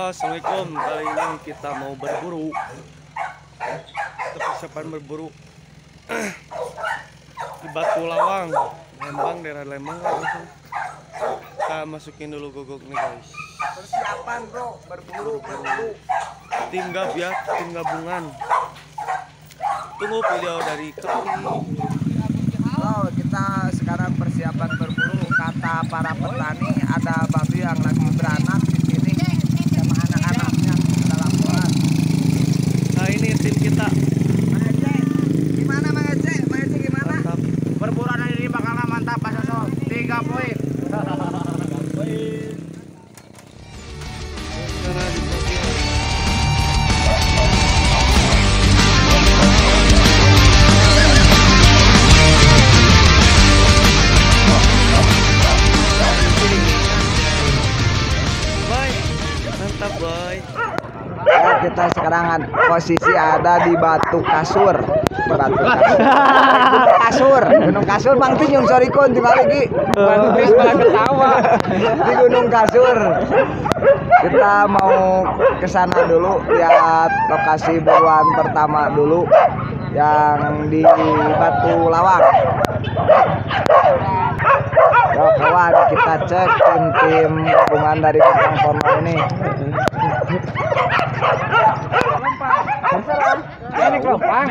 Halo, assalamualaikum. Kali ini kita mau berburu. Kita persiapan berburu di Batu Lawang, Lembang, daerah Lembang. Langsung kita masukin dulu gogok nih guys. Persiapan bro, berburu. Tim Gabiak, tim gabungan. Tunggu video dari kami. Oh, kita sekarang persiapan berburu. Kata para petani ada babi yang lagi beranak di sini sama anak-anaknya dalam laporan. Nah ini tim kita. Mang Ece, gimana Mang Ece? Mang Ece gimana? Mantap. Perburuan hari ini bakalan mantap Pak Soso. 3 poin. Mantap boy. Ya, kita sekarang posisi ada di Batu Kasur. Di Batu Kasur. Gunung Kasur Bang Tinyung sorry kon tinggal lagi. Di Gunung Kasur. Kita mau ke sana dulu lihat lokasi buruan pertama dulu yang di Batu Lawang. Ya kawan, kita cek tim gabungan dari Bintang Forma ini. Ini kelompang.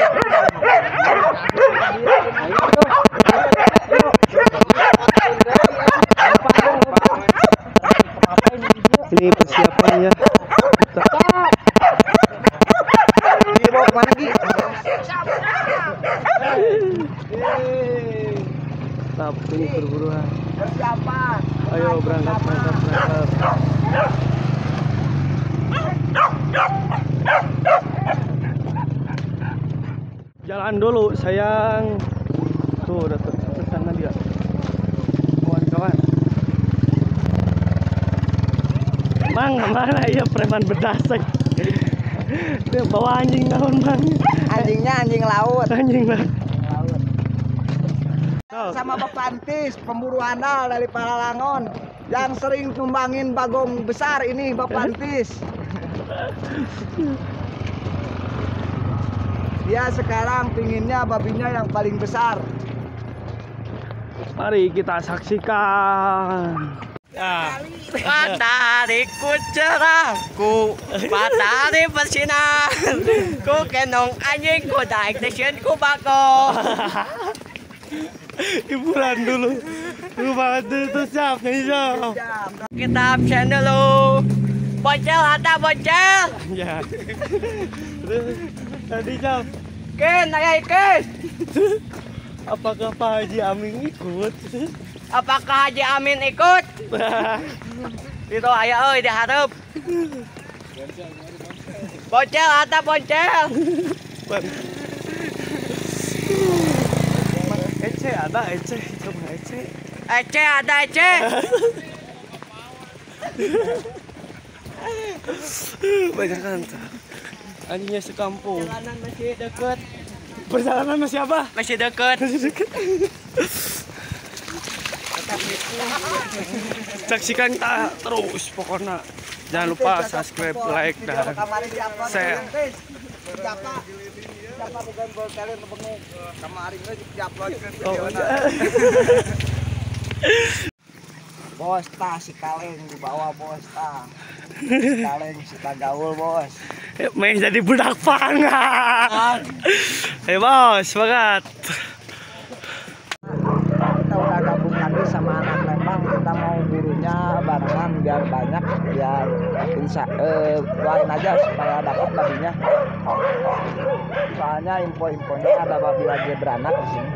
Ini persiapannya. Dibawa kemana Gi? Tapi ini perburuan. Persiapan. Ayo berangkat. Jalan dulu sayang. Tuh udah ke sana dia. Kawan-kawan. Mang, mana ya preman berdasek. Dia bawa anjing naon, Mang. Anjingnya anjing laut. Anjing lah. Sama Bapak Antis, pemburu andal dari Paralangon yang sering tumbangin bagong besar ini Bapak Antis. Dia sekarang pinginnya babinya yang paling besar. Mari kita saksikan. Ya. Matahariku cerahku, matahari bersinar, ku kenong anjing, ku naik stasiun, ku bako. Hiburan dulu. Banget itu siap nih siap. Kita absen dulu. Bocel ada bocel. Ya. Tadi siap. Ken, ayah Ken. Apakah Pak Haji Amin ikut? Apakah Haji Amin ikut? Itu ayah euy diharap. Bocel ada bocel. Ece ada Ece, coba Ece. Ece ada Ece. Banyak kan. Anjingnya sekampung. Perjalanan masih deket. Perjalanan masih apa? Masih deket. Saksikan kita terus pokoknya. Jangan lupa subscribe, like, dan share. Siapa bukan gol kalian ngebenguk kemarin diupload ke Oh, video. Bos tah si kaleng di bawah bos tah. Si kaleng si tagaul bos. Main jadi budak pangan. Hei bos, semangat. Kita udah gabung lagi sama anak Lembang, kita mau burunya barengan biar banyak, biar doain aja supaya dapat babinya. Soalnya info-infonya ada babi lagi beranak di sini.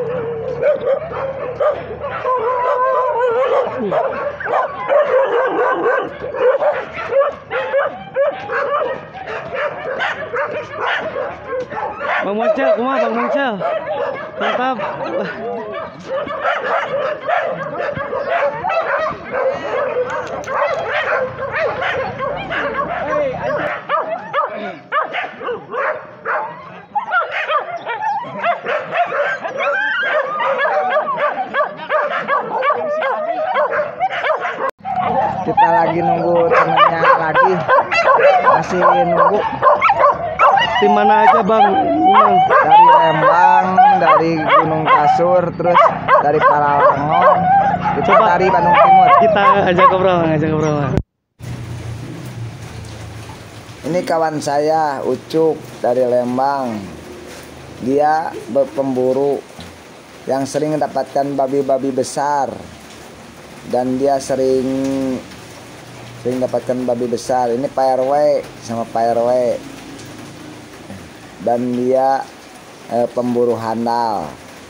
Bang Moncel, kumaha Bang Moncel? Mantap. Kita lagi nunggu temennya lagi masih nunggu. Tim mana aja bang? Mang. Dari Lembang, dari Gunung Kasur, terus dari Parawangon, itu Coba. dari Bandung Timur. Kita ajak ngobrol, ngajak ngobrol. Bang. Ini kawan saya Ucuk dari Lembang. Dia pemburu yang sering mendapatkan babi-babi besar, dan dia sering dapatkan babi besar. Ini Pak RW sama Pak RW, dan dia pemburu handal.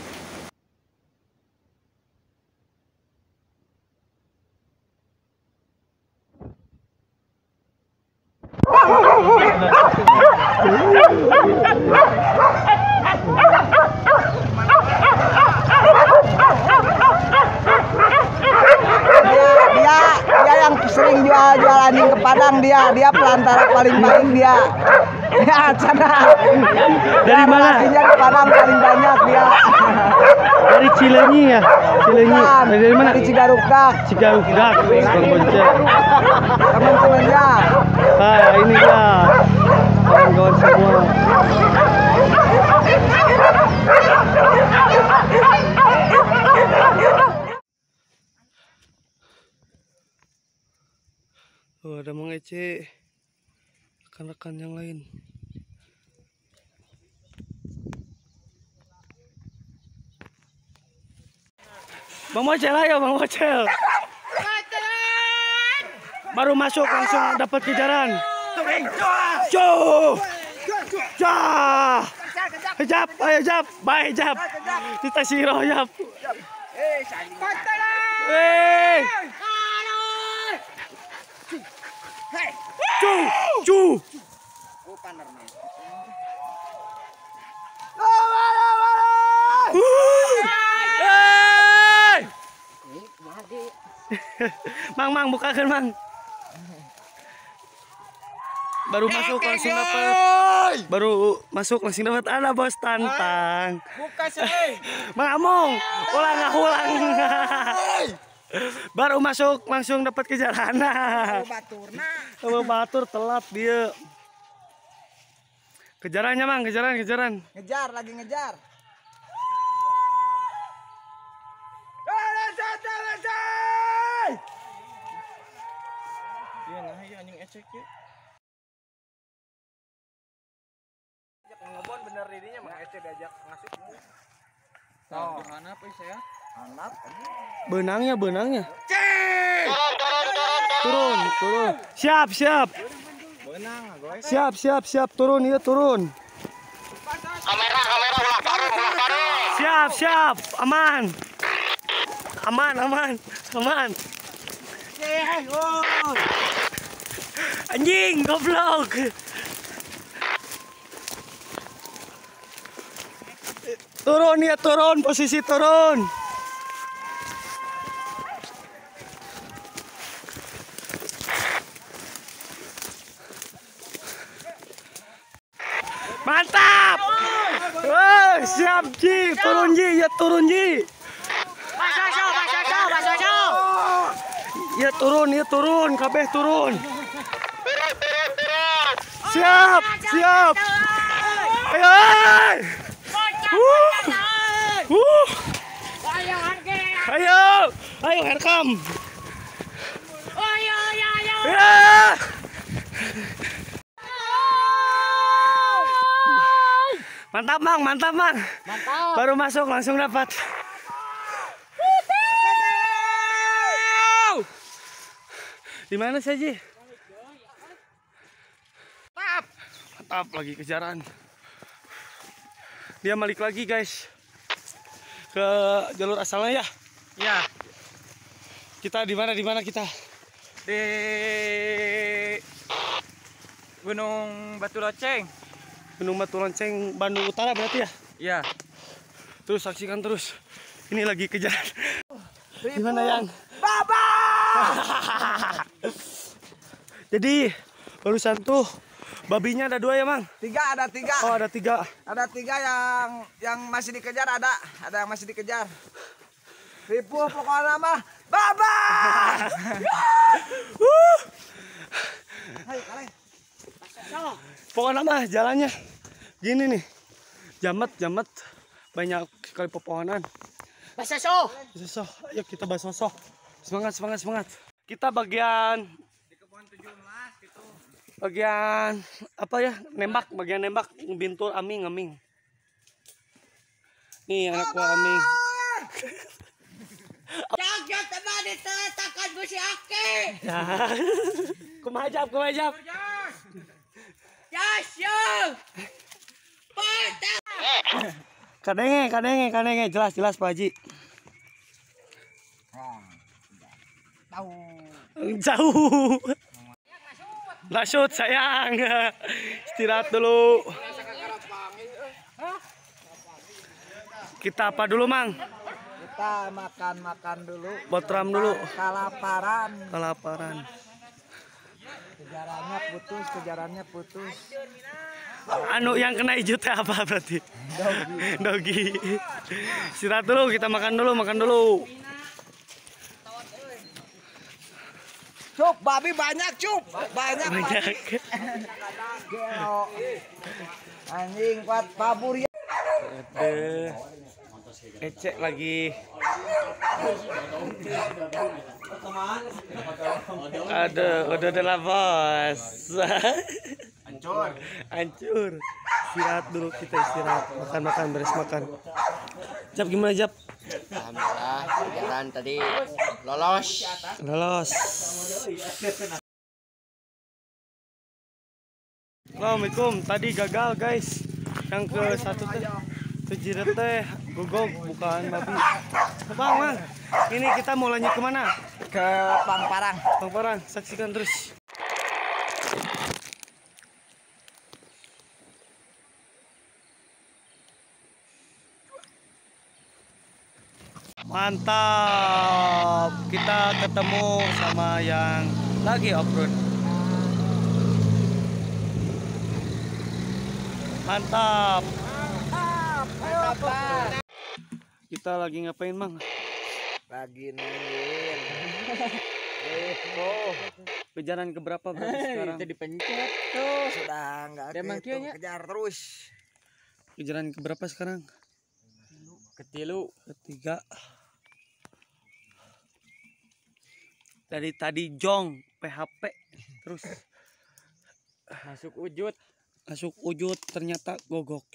Dia yang sering jual anjing ke Padang, dia pelantara paling baik dia. Ya, sana. Dari mana? Relasinya ke Padang paling banyak dia. Dari Cileunyi ya? Cileunyi. Bukan, Dari mana? dari Cigarukdak. Cigarugdak, Bang Boncel. Teman-temannya. Ah, ini dia. Kawan-kawan semua. Oh, ada mengece rekan-rekan yang lain. Bang Bocel, ayo Bang Bocel. Baru masuk langsung dapat kejaran. Cuh. Jah. Jap, ayo jap, baik jap. Kita siro jap. Eh. Cuh, cuh. Mang, bukakan Mang. Baru masuk langsung dapat. Baru masuk langsung dapat ada bos tantang. Buka sih. Mang Among, ulang. Baru masuk langsung dapat kejaran. Baturna. Batur telat dia. Kejarannya Mang, kejaran. Ngejar, lagi ngejar. Iya, nah iya anjing ecek ya. Ngebon bener dirinya mah ecek diajak ngasih. Oh, anak apa saya? Anak. Benangnya. Turun. Siap. Benang, guys. Siap, turun. Kamera ulah taruh. Siap, aman. Anjing, goblok. Turun, posisi turun. Mantap. Siap Ji, turun Ji. Ya turun, kabeh turun. Siap. Ayo. Ayo rekam. Ya. Mantap Mang. Baru masuk langsung dapat. Di mana sih Ji? Mantap lagi kejaran. Dia balik lagi guys ke jalur asalnya ya. Ya, Kita di mana kita? di Gunung Batu Loceng. Gunung Batu Lonceng, Bandung Utara berarti ya? Iya. Terus saksikan terus. Ini lagi kejaran. Gimana yang? Baba! Jadi barusan tuh babinya ada 2 ya Mang? Ada 3. Oh ada 3. Ada 3 yang masih dikejar, ada yang masih dikejar. Ripuh pokoknya mah Baba! Hai, kalian. Pokoknya mah jalannya gini nih. Jamet banyak sekali pepohonan. Basaso. Basoso, ayo kita basoso. Semangat. Kita bagian apa ya? Bagian nembak bintul aming. Nih anak gua aming. Jangan teman diteletakkan busi aki. Ya. Kumajab. Yes, yo. Kadenge, jelas Pak Haji. Jauh. Lasut sayang. Istirahat dulu. Kita apa dulu, Mang? Kita makan dulu. Botram dulu. Kelaparan. Kejarannya putus. Anu yang kena hijau teh apa berarti? Dogi. Istirahat dulu, kita makan dulu. Cup, babi banyak, Cup. Banyak. Anjing kuat babur ya. Ecek lagi. Udah lah bos. Hancur. Istirahat dulu, kita istirahat. Makan, beres makan. Jap gimana Jap? Alhamdulillah, jalan tadi lolos. Assalamualaikum. Tadi gagal guys. Yang ke satu teh kejiret teh gogok bukan babi. Bang, ini kita mau lanjut kemana? Ke Pangparang. Saksikan terus. Mantap, kita ketemu sama yang lagi off-road. Mantap. Kita lagi ngapain, Mang? Lagi nungguin. Kejaran keberapa berarti sekarang? Itu dipencet tuh. Sudah enggak kejar terus. Kejaran keberapa sekarang? Ketiga. Dari tadi jong PHP terus Masuk ujut ternyata gogok.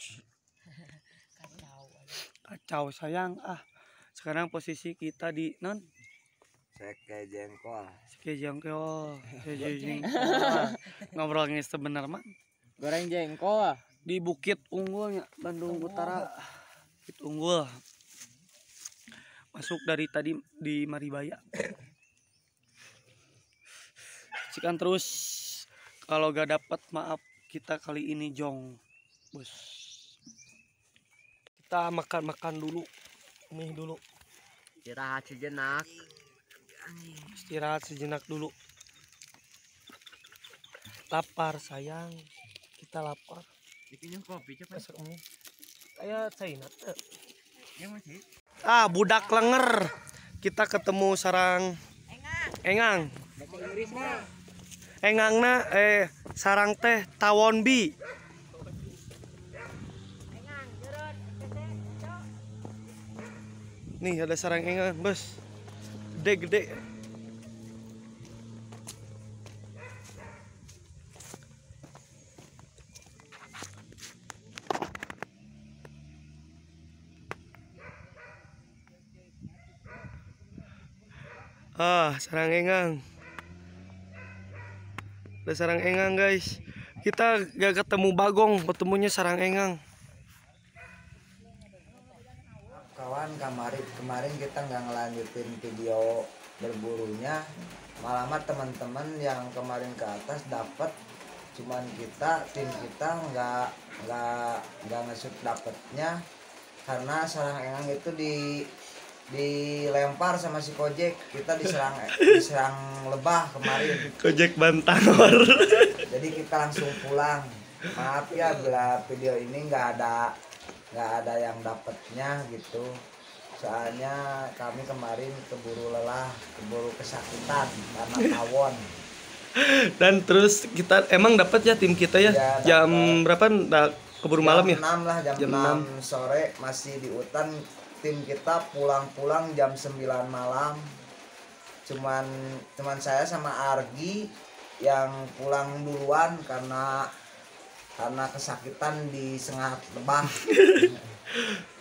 Kacau sayang. Sekarang posisi kita di Seke jengkol. Ngobrolnya sebenarnya mah goreng jengkol di Bukit Unggulnya Bandung Utara. Bukit Unggul. Masuk dari tadi di Maribaya. Cikan terus. Kalau gak dapat maaf, kita kali ini jong, bos. Kita makan dulu, mie dulu. Istirahat sejenak dulu. Lapar sayang, kita lapar. bikinnya kopi coba. Kayak China. Budak lenger. Kita ketemu sarang engang. Engangna sarang teh tawon bi. Nih ada sarang engang, bos. Gede. Sarang engang. Ada sarang engang guys. Kita gak ketemu bagong, ketemunya sarang engang. Kawan, kemarin kita nggak ngelanjutin video berburunya. Malah teman-teman yang kemarin ke atas dapat, cuman tim kita nggak ngesut dapetnya karena sarang engang itu dilempar sama si Kojek. Kita diserang lebah kemarin. Kojek Bantanor. Jadi kita langsung pulang. Maaf ya bila video ini nggak ada yang dapatnya gitu. Soalnya kami kemarin keburu lelah, keburu kesakitan karena tawon. Dan terus kita emang dapat ya tim kita ya, Ya, jam berapa? Keburu malam ya. Jam 6 lah, jam Jam 6 sore masih di hutan. Tim kita pulang jam 9 malam. Cuman saya sama Argi yang pulang duluan karena kesakitan di Sengat Lebah.